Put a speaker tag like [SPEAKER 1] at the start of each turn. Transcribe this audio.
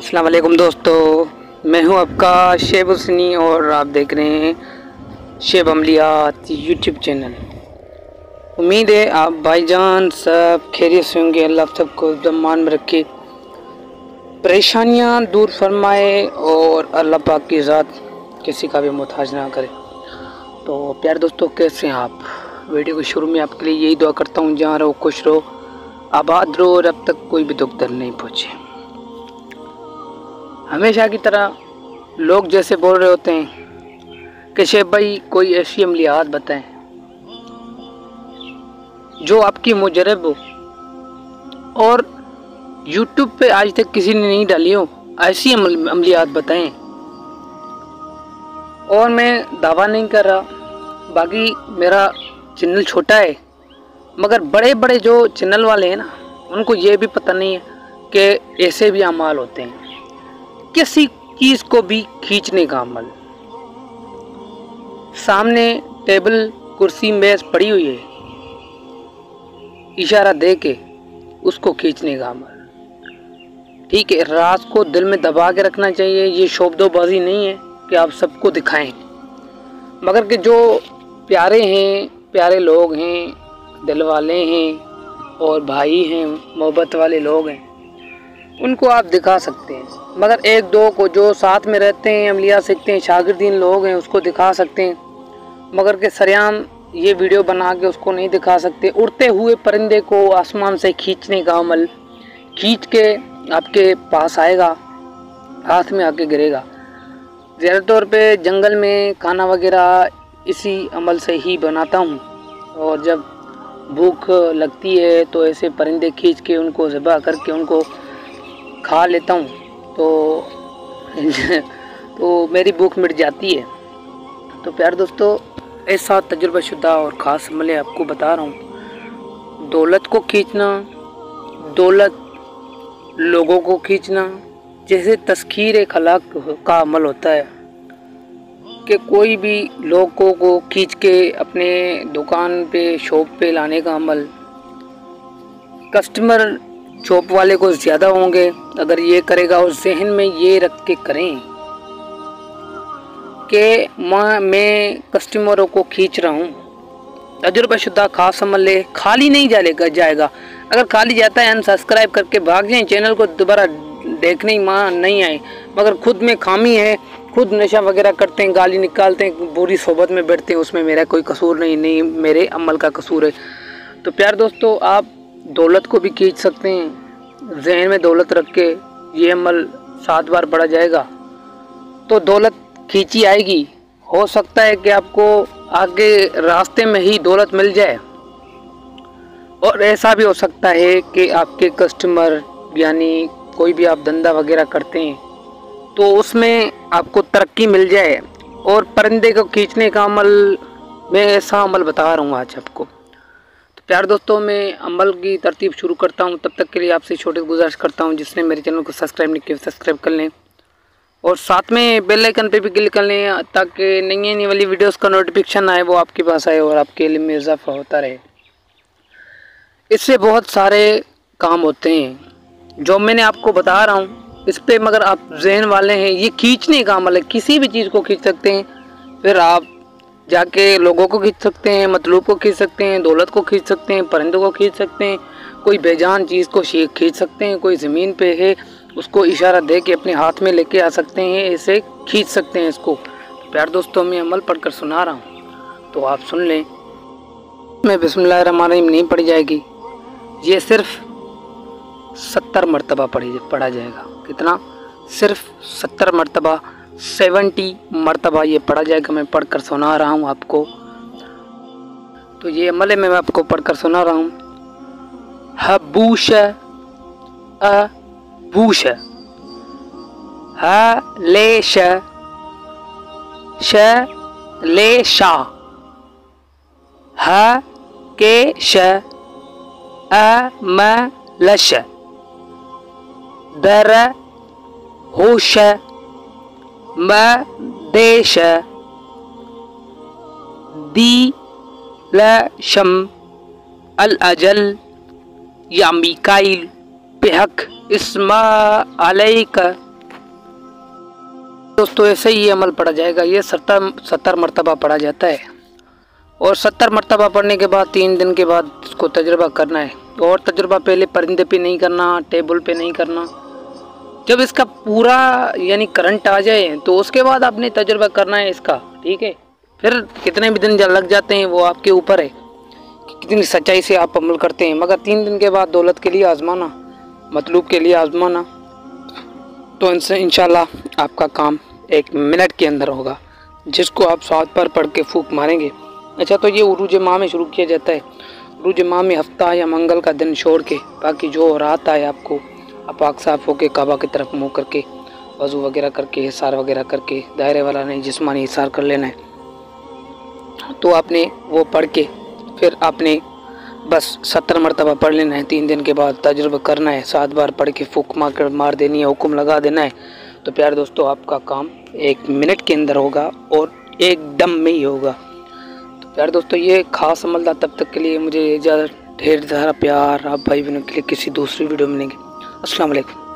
[SPEAKER 1] अस्सलाम वालेकुम दोस्तों, मैं हूं आपका शेब हुसैनी और आप देख रहे हैं शेब अमलियात यूट्यूब चैनल। उम्मीद है आप भाईजान सब खैरियत से होंगे। अल्लाह सबको ज़मान में रखे, परेशानियां दूर फरमाए और अल्लाह पाक की ज़ात किसी का भी मोहताज ना करे। तो प्यारे दोस्तों, कैसे हैं आप? वीडियो के शुरू में आपके लिए यही दुआ करता हूँ, जहाँ रहो खुश रहो, आबाद रहो और अब तक कोई भी दुख दर्द नहीं पहुँचे। हमेशा की तरह लोग जैसे बोल रहे होते हैं कि शेब भाई कोई ऐसी अमलियात बताएं जो आपकी मुजरब हो और यूट्यूब पे आज तक किसी ने नहीं डाली हो, ऐसी अमलियात बताएं। और मैं दावा नहीं कर रहा, बाकी मेरा चैनल छोटा है, मगर बड़े बड़े जो चैनल वाले हैं ना, उनको ये भी पता नहीं है कि ऐसे भी अमाल होते हैं। किसी चीज़ को भी खींचने का अमल, सामने टेबल कुर्सी मेज पड़ी हुई है, इशारा दे के उसको खींचने का अमल। ठीक है, राज को दिल में दबा के रखना चाहिए। ये शोबदोबाजी नहीं है कि आप सबको दिखाएं, मगर कि जो प्यारे हैं, प्यारे लोग हैं, दिल वाले हैं और भाई हैं, मोहब्बत वाले लोग हैं, उनको आप दिखा सकते हैं। मगर एक दो को जो साथ में रहते हैं, अमलिया सीखते हैं, शागिर्दीन लोग हैं, उसको दिखा सकते हैं, मगर के सरेआम ये वीडियो बना के उसको नहीं दिखा सकते। उड़ते हुए परिंदे को आसमान से खींचने का अमल, खींच के आपके पास आएगा, हाथ में आके गिरेगा। ज़्यादा तौर पे जंगल में खाना वगैरह इसी अमल से ही बनाता हूँ, और जब भूख लगती है तो ऐसे परिंदे खींच के उनको ज़िबा करके उनको खा लेता हूँ, तो मेरी भूख मिट जाती है। तो प्यारे दोस्तों, ऐसा तजुर्बाशुदा और ख़ास अमल आपको बता रहा हूँ। दौलत को खींचना, दौलत लोगों को खींचना, जैसे तस्खीर खलाक का अमल होता है कि कोई भी लोगों को खींच के अपने दुकान पे, शॉप पे लाने का अमल। कस्टमर शॉप वाले को ज़्यादा होंगे अगर ये करेगा, और जहन में ये रख के करें कि मैं कस्टमरों को खींच रहा हूँ। तजुर्बाशुदा खास अमल है, खाली नहीं जाएगा। अगर खाली जाता है अनसब्सक्राइब करके भाग जाएं, चैनल को दोबारा देखने ही नहीं आए। मगर खुद में खामी है, खुद नशा वगैरह करते हैं, गाली निकालते हैं, बुरी सोबत में बैठते हैं, उसमें मेरा कोई कसूर नहीं, मेरे अमल का कसूर है। तो प्यार दोस्तों, आप दौलत को भी खींच सकते हैं। जहन में दौलत रख के ये अमल 7 बार पढ़ा जाएगा तो दौलत खींची आएगी। हो सकता है कि आपको आगे रास्ते में ही दौलत मिल जाए, और ऐसा भी हो सकता है कि आपके कस्टमर, यानी कोई भी आप धंधा वगैरह करते हैं तो उसमें आपको तरक्की मिल जाए। और परिंदे को खींचने का अमल, मैं ऐसा अमल बता रहा हूँ आज आपको। तो प्यार दोस्तों, मैं अमल की तरतीब शुरू करता हूँ। तब तक के लिए आपसे छोटी गुजारिश करता हूँ, जिसने मेरे चैनल को सब्सक्राइब नहीं किया सब्सक्राइब कर लें, और साथ में बेल आइकन पे भी क्लिक कर लें, ताकि नई आने वाली वीडियोस का नोटिफिकेशन आए, वो आपके पास आए और आपके इल्म में इजाफा होता रहे। इससे बहुत सारे काम होते हैं जो मैंने आपको बता रहा हूँ इस पे, मगर आप जहन वाले हैं, ये खींचने का अमल है। किसी भी चीज़ को खींच सकते हैं, फिर आप जाके लोगों को खींच सकते हैं, मतलूब को खींच सकते हैं, दौलत को खींच सकते हैं, परिंदों को खींच सकते हैं, कोई बेजान चीज़ को खींच सकते हैं, कोई ज़मीन पे है उसको इशारा दे के अपने हाथ में लेके आ सकते हैं, ऐसे खींच सकते हैं इसको। प्यार दोस्तों, मैं अमल पढ़कर सुना रहा हूँ, तो आप सुन लें। मैं बिस्मिल्लाहिर्रहमानिर्रहीम नहीं पढ़ी जाएगी, ये सिर्फ 70 मरतबा पढ़ा जाएगा। कितना? सिर्फ 70 मरतबा, 70 मरतबा ये पढ़ा जाएगा। मैं पढ़कर सुना रहा हूँ आपको। तो ये अमल है, मैं आपको पढ़कर सुना रहा हूँ। हबूश अबूश, हलेश शलेशा, हकेश अमलश, दर होश मदेश, दी लशम अल अजल या मिकाइल बेहक इस्मा अलैक दोस्तों ऐसे ही अमल पढ़ा जाएगा। ये 70 मरतबा पढ़ा जाता है और 70 मरतबा पढ़ने के बाद 3 दिन के बाद इसको तजुर्बा करना है। और तजुर्बा पहले परिंदे पे नहीं करना, टेबल पे नहीं करना। जब इसका पूरा यानी करंट आ जाए तो उसके बाद आपने तजुर्बा करना है इसका, ठीक है। फिर कितने भी दिन लग जाते हैं वो आपके ऊपर है कि कितनी सच्चाई से आप अमल करते हैं। मगर 3 दिन के बाद दौलत के लिए आजमाना, मतलूब के लिए आजमाना, तो इनसे इंशाल्लाह आपका काम 1 मिनट के अंदर होगा, जिसको आप 7 बार पढ़ के फूंक मारेंगे। अच्छा, तो ये उरूज माह में शुरू किया जाता है। उरूज माह में हफ्ता या मंगल का दिन छोड़ के बाकी जो रात आए आपको आप पाक साफ होकर काबा की तरफ मुँह करके वज़ू वगैरह करके हिसार वगैरह करके, दायरे वाला नहीं जिस्मानी हिसार कर लेना है। तो आपने वो पढ़ के फिर आपने बस 70 मरतबा पढ़ लेना है। 3 दिन के बाद तजुर्बा करना है, 7 बार पढ़ के फूंक मार देनी है, हुक्म लगा देना है। तो प्यारे दोस्तों, आपका काम 1 मिनट के अंदर होगा और एकदम में ही होगा। तो प्यारे दोस्तों, ये खास अमल था। तब तक के लिए मुझे ज़्यादा ढेर सारा प्यार। आप भाई बहनों के लिए किसी दूसरी वीडियो में मिलेंगे। अस्सलाम वालेकुम।